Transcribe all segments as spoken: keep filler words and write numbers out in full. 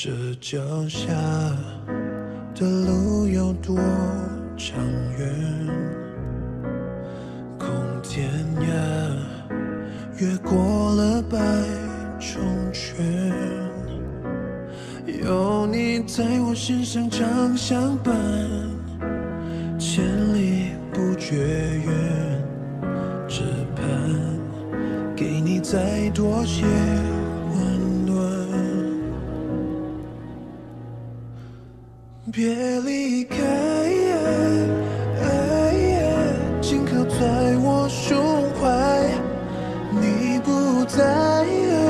这脚下的路有多长远？空天涯，越过了百重圈，有你在我心上常相伴，千里不绝缘。只盼给你再多些温暖。别离开，紧靠在我胸怀。你不在，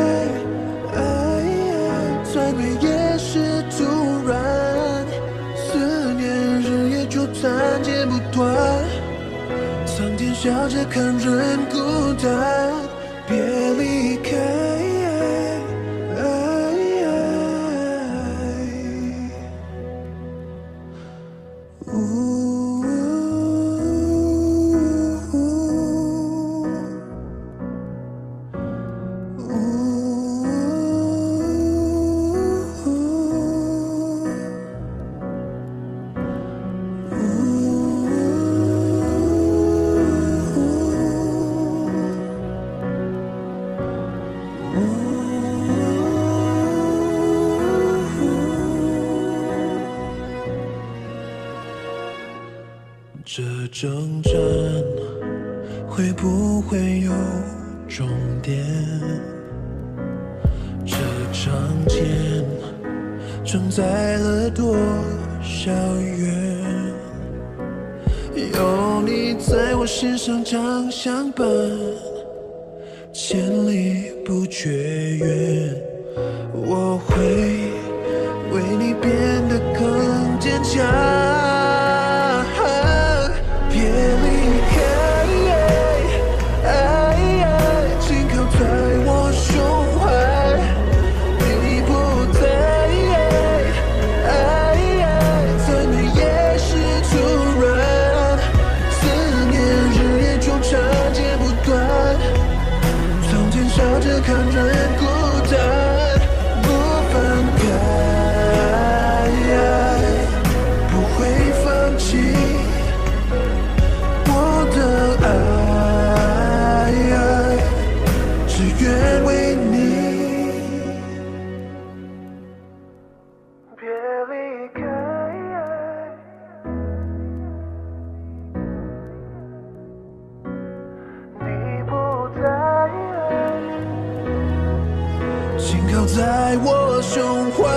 再美也是突然。思念日夜纠缠剪不断，苍天笑着看人孤单。别离开，这征战会不会有终点？这场剑承载了多少缘？有你在我心上常相伴，千里不绝缘。我会为你变得更坚强。看人孤单，不放开，不会放弃我的爱，只愿为你。别离开，你不在，紧靠在我胸怀。